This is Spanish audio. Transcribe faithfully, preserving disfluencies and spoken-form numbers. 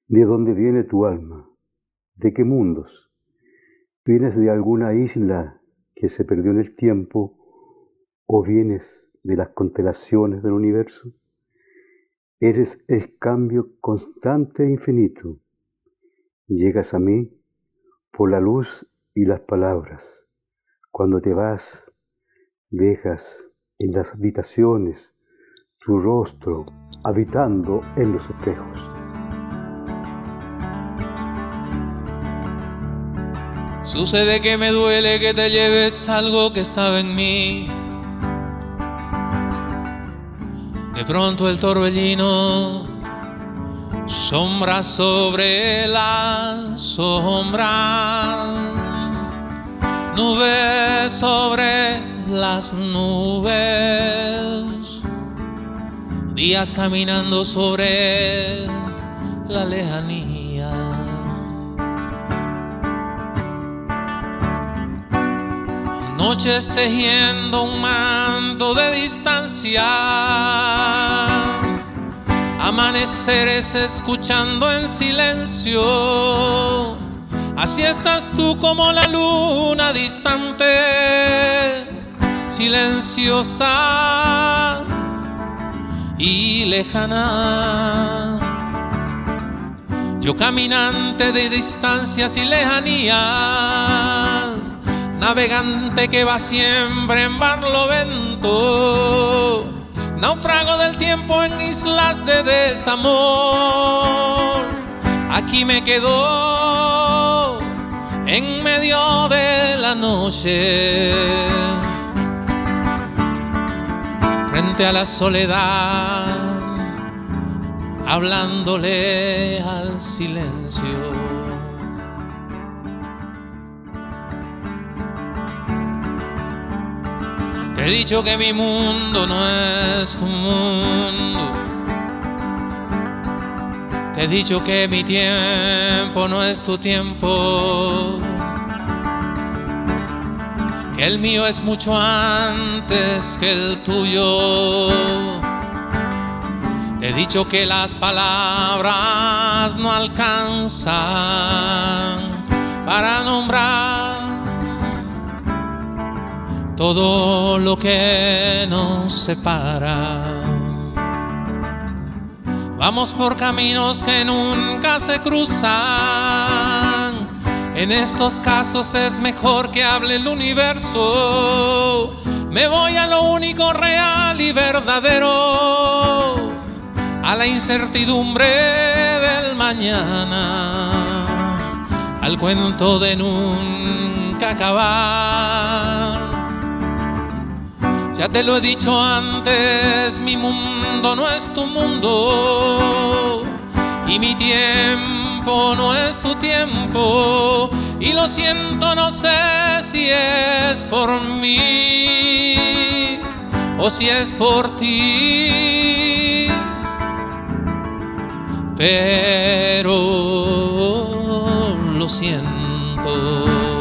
¿De dónde viene tu alma? ¿De qué mundos? ¿Vienes de alguna isla que se perdió en el tiempo o vienes de las constelaciones del universo? Eres el cambio constante e infinito. Llegas a mí por la luz y las palabras. Cuando te vas, dejas en las habitaciones tu rostro habitando en los espejos. Sucede que me duele que te lleves algo que estaba en mí. De pronto el torbellino, sombra sobre la sombra, nubes sobre las nubes, días caminando sobre la lejanía. Noches tejiendo un manto de distancia, amaneceres escuchando en silencio. Así estás tú como la luna distante, silenciosa y lejana. Yo caminante de distancias y lejanías, navegante que va siempre en barlovento, náufrago del tiempo en islas de desamor. Aquí me quedo en medio de la noche, frente a la soledad, hablándole al silencio. Te he dicho que mi mundo no es tu mundo. Te he dicho que mi tiempo no es tu tiempo. Que el mío es mucho antes que el tuyo. Te he dicho que las palabras no alcanzan para nombrar todo lo que nos separa. Vamos por caminos que nunca se cruzan. En estos casos es mejor que hable el universo. Me voy a lo único real y verdadero, a la incertidumbre del mañana, al cuento de nunca acabar. Ya te lo he dicho antes, mi mundo no es tu mundo y mi tiempo no es tu tiempo. Y lo siento, no sé si es por mí o si es por ti, pero lo siento.